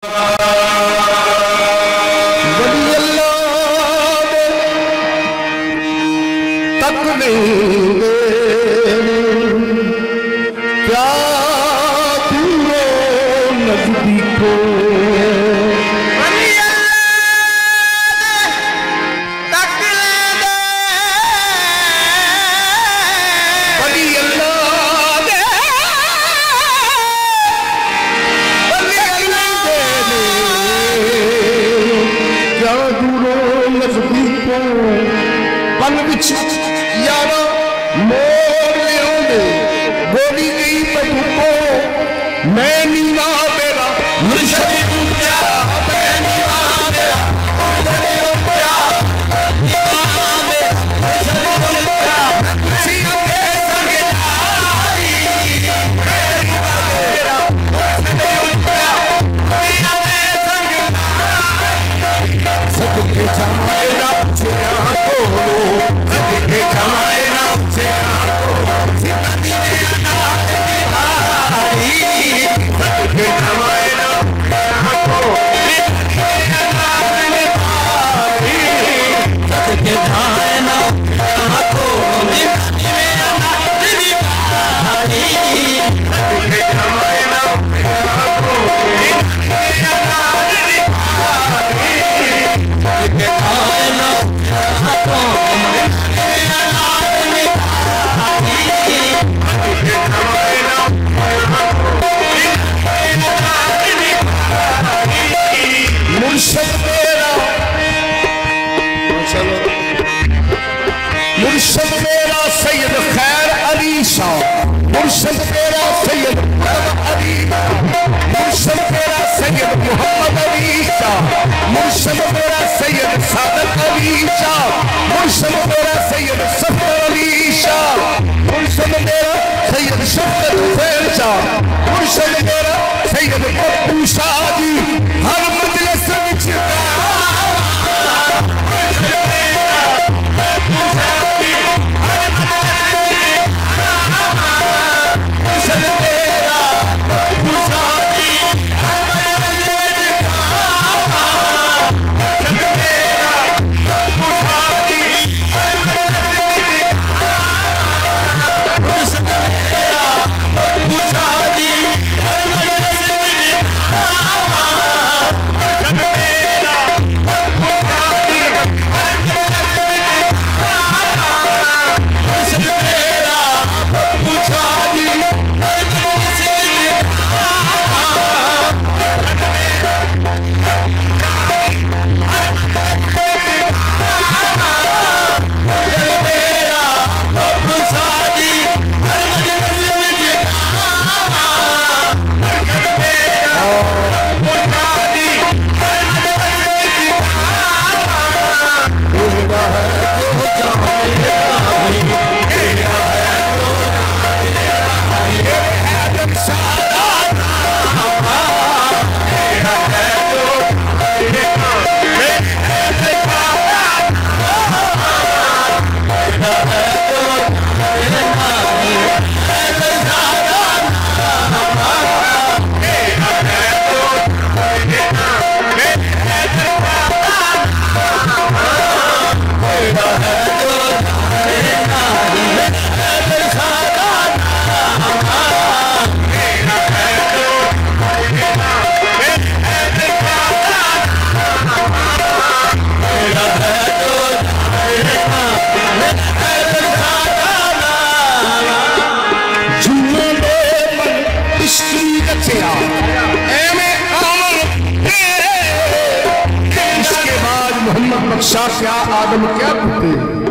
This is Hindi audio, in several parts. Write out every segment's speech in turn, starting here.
क्या आदम क्या करते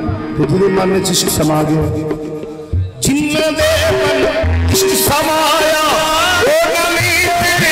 तेरे मन में इश्क समा गया जिन्ना दे मन इश्क समाया ओ नमी तेरे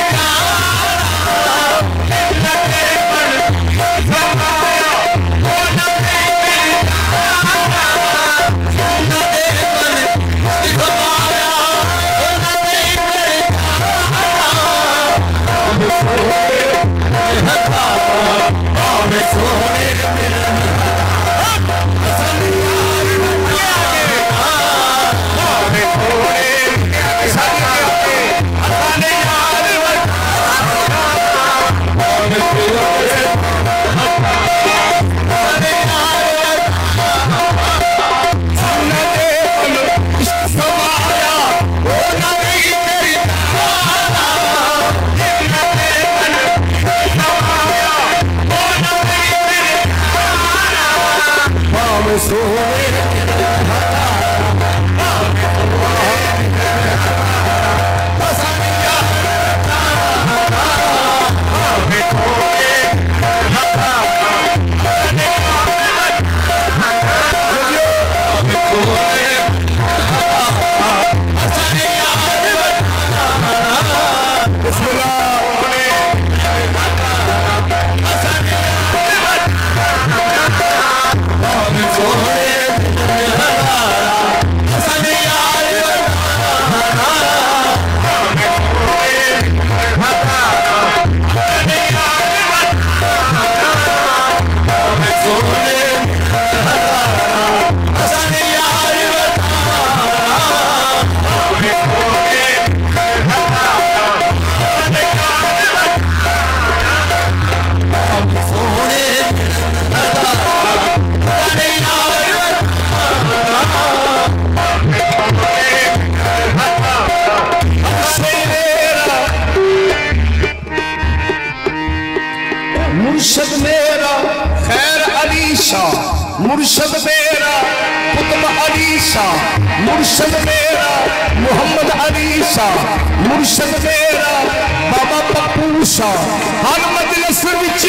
मुर्शद मेरा खैर अली शाह, मुर्शद मेरा कुतुब अली शाह, मुर्शद मेरा मोहम्मद अली शाह, मुर्शद मेरा बाबा पप्पू शाह। हर मजलिस विच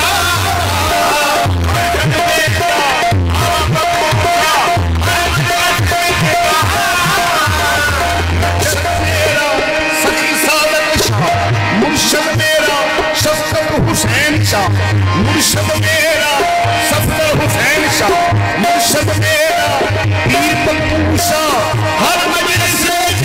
मुर्शद मेरा शफकत हुसैन शाह, मुर्शद मेरा सफदर हुसैन शाह, मुर्शद मेरा पीर पप्पू शाह। हर मजलिस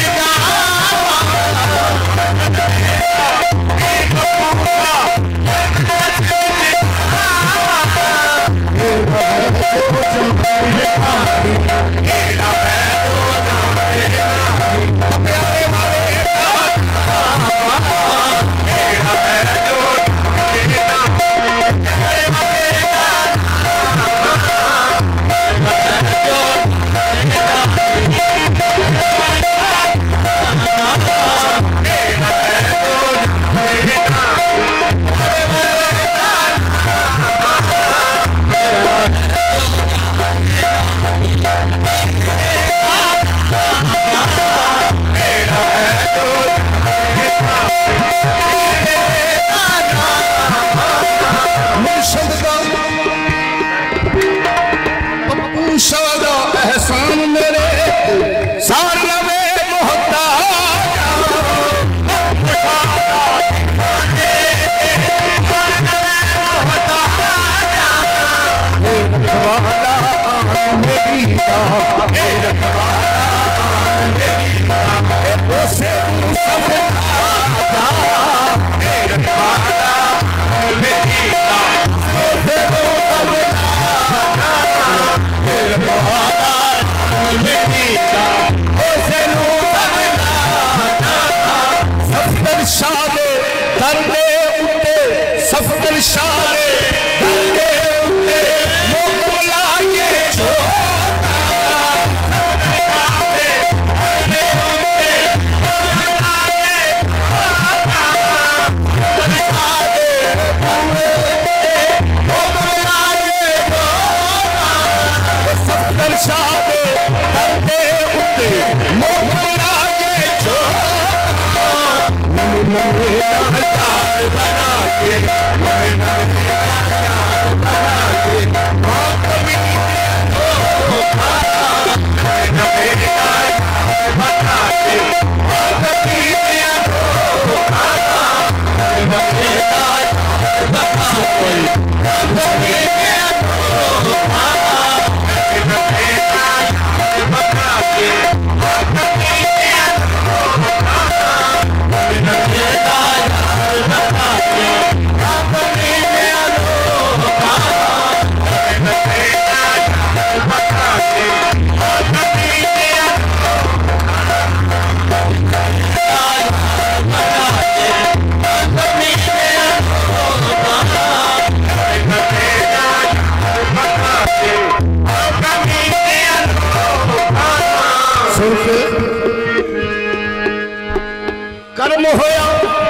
एहसान मेरे सार नवे मोहताज शादे दरदे उते सफदर शादे दरदे उते मोकला ये सफदर शादे दरदे उते मोकला बना के कर्म होया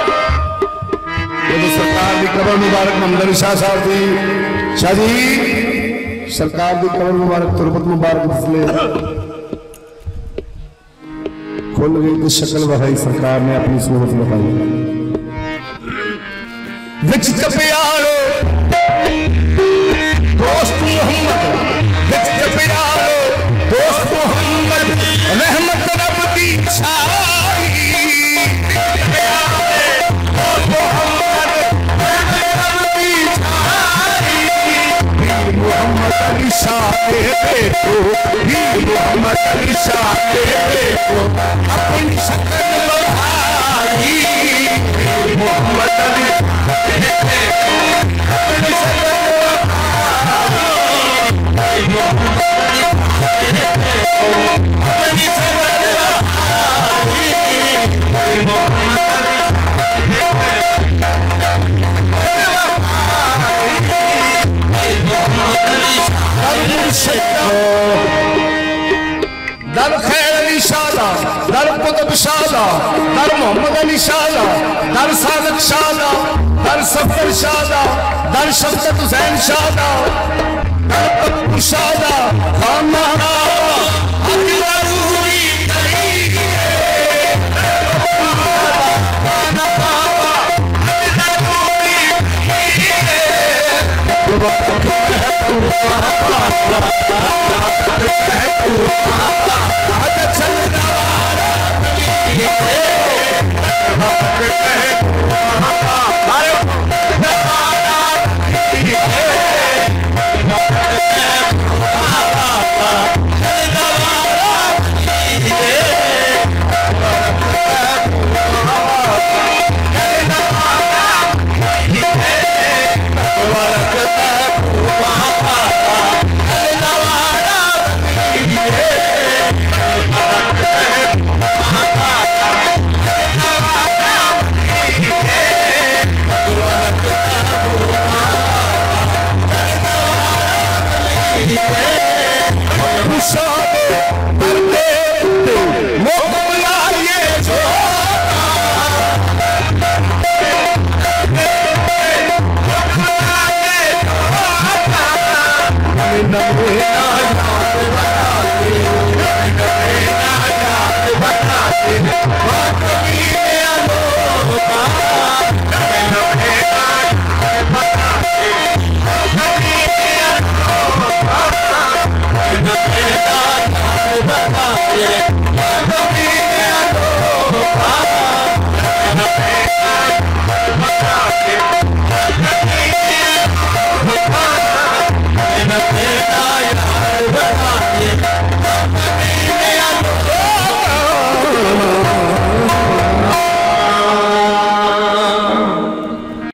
सरकार की कबर मुबारक मंदर शाह साहब जी शाह जी सरकार की कबर मुबारक तुरबत मुबारक फसले खोल गई शक्ल बहाई सरकार ने अपनी सूरत बताई विच कपियारो दोस्त मोहम्मद विच कपियारो दोस्त मोहम्मद रहमत रब दी छाई मोहम्मद अली शाह के बेटो मोहम्मद अली शाह के बेटो अपनी शक्ल बढ़ाई मोहम्मद अली अपनी शक्ल दर खैर अली शाला दर कुतुब शाला दर मोहम्मद अली शाला दर सादक शाला दर सफर शाला दर शफकत हुसैन शादा शादा खाना Yeah.